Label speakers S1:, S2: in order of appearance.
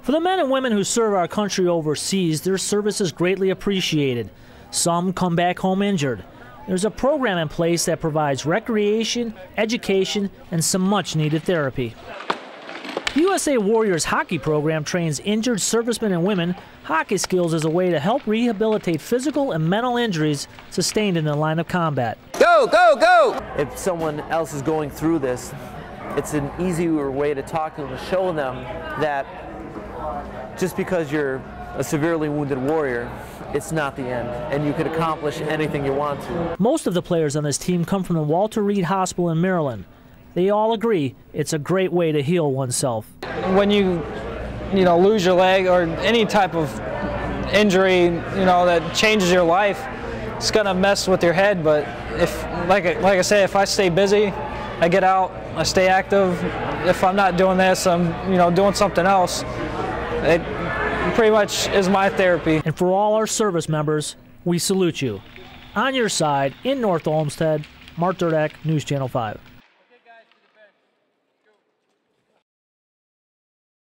S1: For the men and women who serve our country overseas, their service is greatly appreciated. Some come back home injured. There's a program in place that provides recreation, education, and some much-needed therapy. The USA Warriors hockey program trains injured servicemen and women hockey skills as a way to help rehabilitate physical and mental injuries sustained in the line of combat.
S2: Go, go, go! If someone else is going through this, it's an easier way to talk to them, to show them that just because you're a severely wounded warrior, it's not the end, and you can accomplish anything you want to.
S1: Most of the players on this team come from the Walter Reed Hospital in Maryland. They all agree it's a great way to heal oneself.
S3: When you lose your leg or any type of injury, that changes your life, it's gonna mess with your head. But if, like I say, if I stay busy, I get out, I stay active. If I'm not doing this, I'm doing something else. It pretty much is my therapy.
S1: And for all our service members, we salute you. On your side, in North Olmsted, Mark Durdak, News Channel 5.